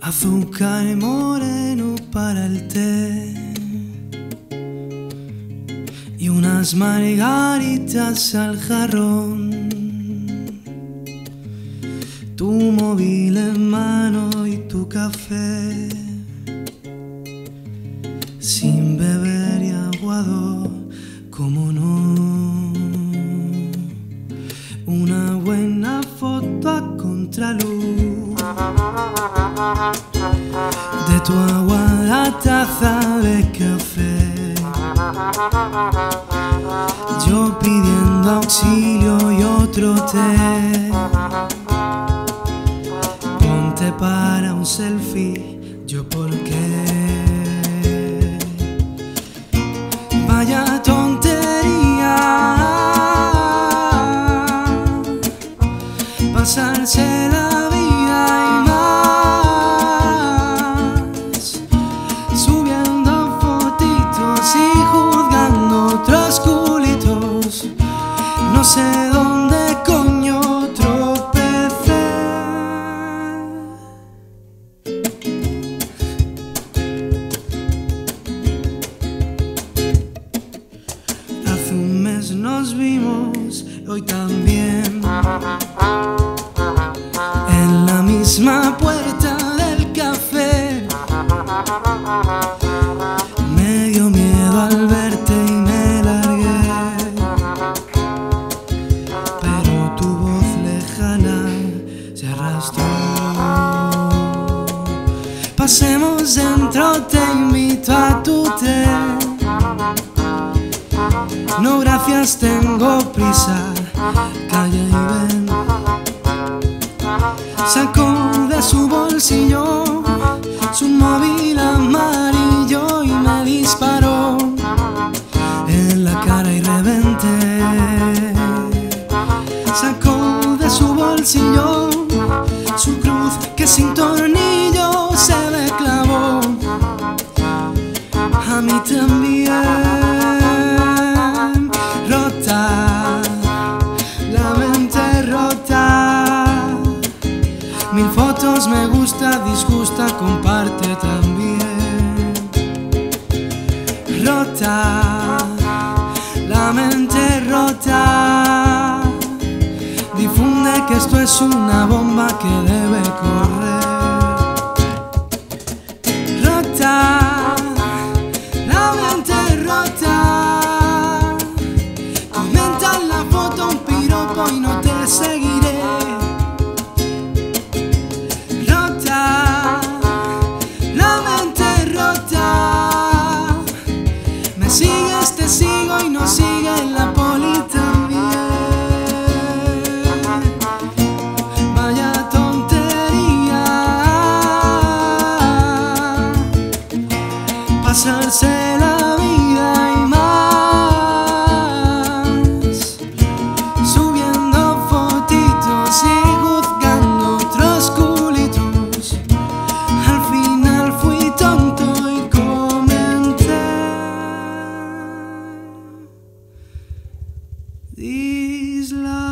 azúcar moreno para el té y unas margaritas al jarrón. Tu móvil en mano y tu café, sin beber y aguado, como no. Una buena foto a contraluz de tu aguada taza de café, yo pidiendo auxilio y otro té. Ponte para un selfie, yo por qué. Vaya tontería pasarse la vida y más, subiendo fotitos y juzgando otros culitos. No sé dónde coño tropecé. Hace un mes nos vimos, hoy también, en la misma puerta del café. Me dio miedo al verte y me largué, pero tu voz lejana se arrastró. Pasemos dentro, te invito a tu té. No gracias, tengo prisa, calla y ven. Sacó de su bolsillo su móvil amarillo y me disparó en la cara y reventé. Sacó de su bolsillo su cruz que sin tornillo se me clavó. A mí también. Rota, la mente rota. Mil fotos me gusta, disgusta, comparte también. Rota, la mente rota. Difunde que esto es una bomba que debe correr. Rota, la mente rota. Comenta en la foto un piropo y no te seguiré. Me sigues, te sigo y nos sigue la poli también. Vaya tontería pasarse la vida y más, subiendo fotitos y juzgando otros culitos. Al final fui tonto y These lies